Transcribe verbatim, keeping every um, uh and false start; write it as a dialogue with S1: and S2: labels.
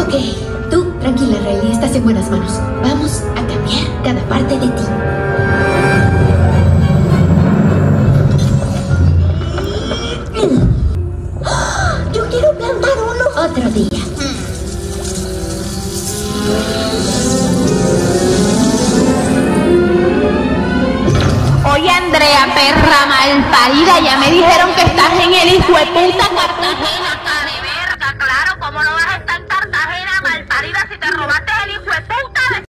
S1: Ok, tú, tranquila, Riley, estás en buenas manos. Vamos a cambiar cada parte de ti.
S2: Yo quiero plantar uno.
S1: Otro día.
S3: Oye, Andrea, perra malparida, ya me dijeron que estás en el hijo de puta Cartagena, cara de verga. Claro, ¿cómo no vas a estar en Cartagena, malparida, si te robaste el hijo de puta?